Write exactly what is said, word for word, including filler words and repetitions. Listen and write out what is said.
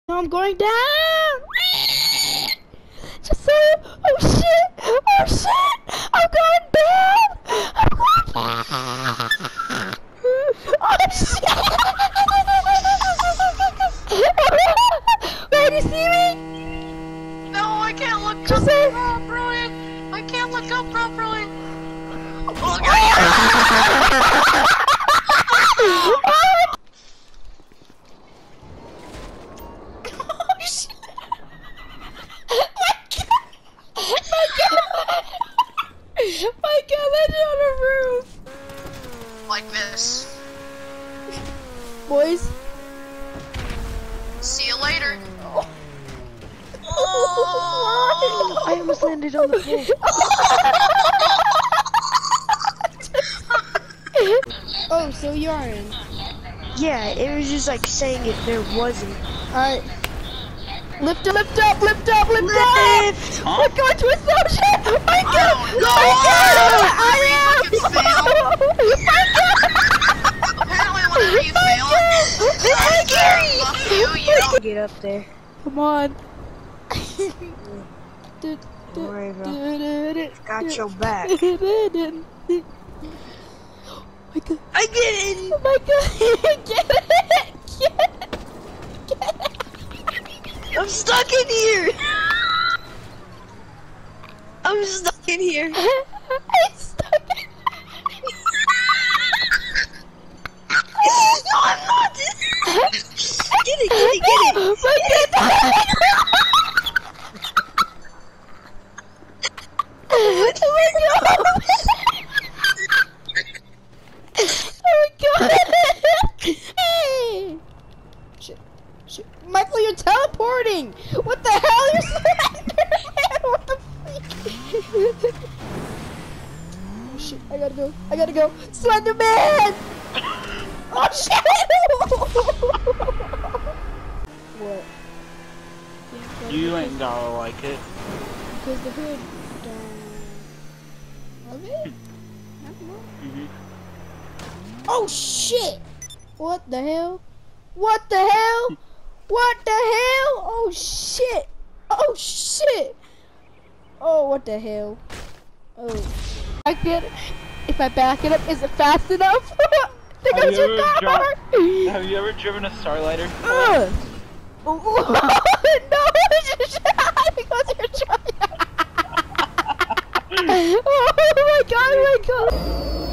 I'm going down. Just so. Oh shit! Oh shit! I'm going down. I'm going down. Oh shit! Can you see me? No, I can't look Just up say. properly. I can't look up properly. Oh, My god, landed on a roof! like this. Boys. See you later. Oh. Oh. I almost landed on the floor. Oh, so you are in. Yeah, it was just like saying if there wasn't. Alright. Lift up, lift up, lift up, lift, Lift! up! We're going to explosion! My god! No! My god! I am! My god! Apparently, whenever you fail, It's so scary! fuck you, you don't. Get up there. Come on. Don't worry, bro. Got your back. Oh my god. I get it! Oh my god. Get it! Get it! Get it! I'm stuck in here! I'm stuck in here. I'm stuck in here. No, I'm not! Get it, get it, get it! My god. Oh my god! Oh my god! Hey! Shit! Shit! Michael, you're teleporting! What the hell? You're Slenderman! What the freak? Oh shit! I gotta go! I gotta go! Slenderman! Oh shit! What? You ain't gonna like it. Because the hood. Of it? Mm-hmm. Oh shit! What the hell? What the hell? What the hell? Oh shit! Oh shit! Oh, what the hell? Oh. I get it. If I back it up, is it fast enough? There Have goes you your ever car! Have you ever driven a Starlighter? Ugh. Oh, no! Because you're trying. Oh my god, oh my god!